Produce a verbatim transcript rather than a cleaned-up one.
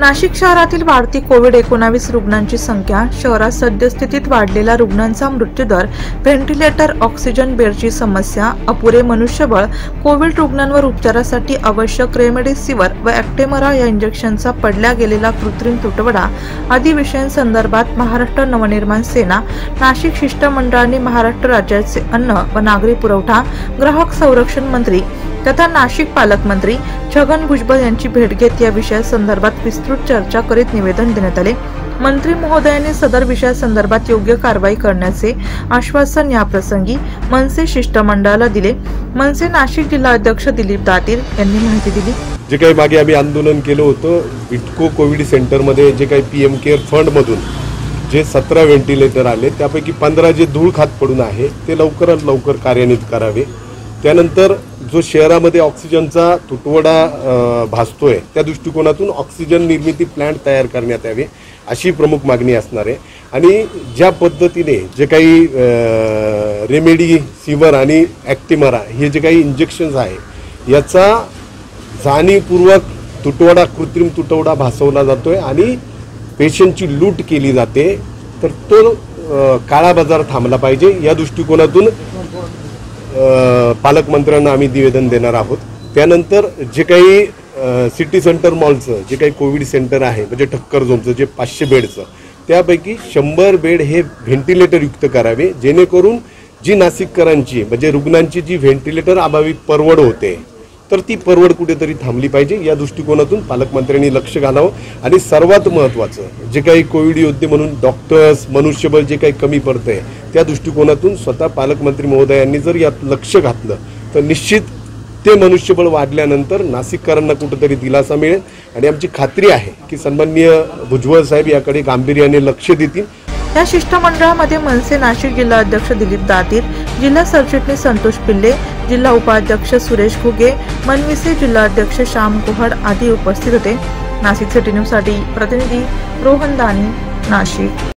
नाशिक शहरातील वाढती कोविड एकोणीस रुग्णांची संख्या, शहरात सद्यस्थितीत वाढलेला रुग्णांचा मृत्यूदर, व्हेंटिलेटर, ऑक्सिजन बेडची समस्या, अपुरे मनुष्यबळ, कोविड रुग्णांवर उपचारासाठी आवश्यक रेमडेसिवीर व ॲक्टेमरा या इंजेक्शनचा पडल्या गेलेला कृत्रिम तुटवडा आदी विषयांसंदर्भात महाराष्ट्र नवनिर्माण सेना, नाशिक शिष्टमंडळाने महाराष्ट्र राज्याचे अन्न व नागरी पुरवठा, ग्राहक संरक्षण मंत्री तथा नाशिक पालकमंत्री छगन भुजबळ यांची भेट घेत या विषयासंदर्भात विस्तृत चर्चा करीत निवेदन देण्यात आले। मंत्री महोदयांनी सदर विषयासंदर्भात योग्य कारवाई करण्याचे आश्वासन याप्रसंगी मनसे शिष्टमंडळाला दिले। मनसे नाशिक जिल्हा अध्यक्ष दिलीप दातीर यांनी माहिती दिली। जे काही मागे आम्ही आंदोलन केलं होतं इटको कोविड सेंटरमध्ये जे काही पीएम केअर फंड मधून जे सतरा व्हेंटिलेटर आले त्यापैकी पंधरा जे धूळ खात पडून आहे ते लवकरात लवकर कार्यान्वित करावे। त्यानंतर जो शहरामध्ये ऑक्सिजनचा तुटवडा भासतोय त्या दृष्टिकोनातून ऑक्सिजन निर्मिती प्लांट तयार करण्यात यावे अशी प्रमुख मागणी असणार आहे। आणि ज्या पद्धतीने जे काही रेमडेसिवीर आणि ॲक्टेमरा हे जे काही इंजेक्शन्स आहे याचा जाणीवपूर्वक तुटवडा कृत्रिम तुटवडा भासवला जातोय आणि पेशंटची लूट केली जाते, तर तो काळा बाजार थांबला पाहिजे या दृष्टिकोनातून पालकमंत्र्यांना आम्ही निवेदन देणार आहोत। त्यानंतर जे काही सिटी सेंटर मॉलचं जे काही कोविड सेंटर आहे म्हणजे ठक्कर झोनचं जे पाचशे बेडचं त्यापैकी शंभर बेड हे व्हेंटिलेटर युक्त करावे, जेणेकरून जी नाशिककरांची म्हणजे रुग्णांची जी व्हेंटिलेटर अभावी परवड होते तर ती परवड कुठेतरी थांबली पाहिजे या दृष्टिकोनातून पालकमंत्र्यांनी लक्ष घालावं। आणि सर्वात महत्त्वाचं जे काही कोविड योद्धे म्हणून डॉक्टर्स मनुष्यबळ जे काही कमी पडतंय त्या दृष्टिकोनातून स्वतः पालकमंत्री महोदयांनी जर यात लक्ष घातलं तर निश्चित ते मनुष्यबळ वाढल्यानंतर नाशिककरांना कुठेतरी दिलासा मिळेल आणि आमची खात्री आहे की सन्माननीय भुजबळ साहेब याकडे गांभीर्याने लक्ष देतील। या शिष्टमंडळामध्ये मनसे नाशिक जिल्हा अध्यक्ष दिलीप दातीर, जिल्हा सरचिटणीस संतोष पिल्ले, जिल्हा उपाध्यक्ष सुरेश घुगे, मनविसे जिल्हा अध्यक्ष श्याम कोहड आदी उपस्थित होते। नाशिक सिटी न्यूज साठी प्रतिनिधी रोहन दानी, नाशिक।